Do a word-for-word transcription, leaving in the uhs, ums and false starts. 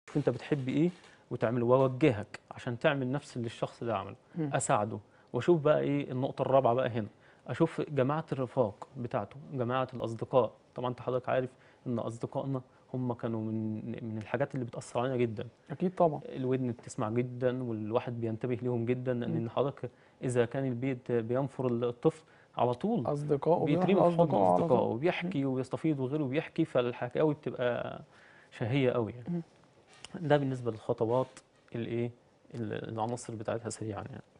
شوف انت بتحب ايه وتعمله، واوجهك عشان تعمل نفس اللي الشخص ده عمله، مم. اساعده. واشوف بقى ايه النقطه الرابعه بقى هنا، اشوف جماعه الرفاق بتاعته، جماعه الاصدقاء. طبعا انت حضرتك عارف ان اصدقائنا هم كانوا من من الحاجات اللي بتاثر علينا جدا. اكيد طبعا. الودن بتسمع جدا، والواحد بينتبه ليهم جدا، مم. لان حضرتك اذا كان البيت بينفر الطفل على طول اصدقائه بيروح بيترمي في حضن لاصدقائه على اصدقائه طول. مم. وبيحكي وبيستفيض وغيره بيحكي، فالحكاوي بتبقى شهيه قوي يعني. مم. ده بالنسبه للخطوات الايه، العناصر بتاعتها سريعا يعني.